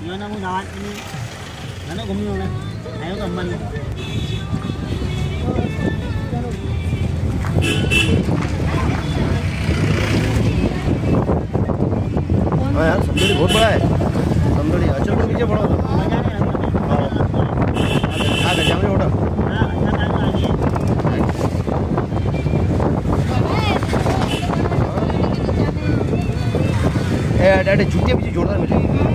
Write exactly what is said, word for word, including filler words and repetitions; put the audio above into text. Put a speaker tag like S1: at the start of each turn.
S1: यो ना वो नाच में ना ना घूमने वाला आयो तो अम्मा ने
S2: हाँ यार समझोड़ी बहुत बड़ा है। समझोड़ी अचल को पीछे पड़ा था। हाँ गजा में होटल।
S1: हाँ अच्छा टाइम आ गया।
S2: ए डैडी जूते पीछे जोड़ता है मुझे।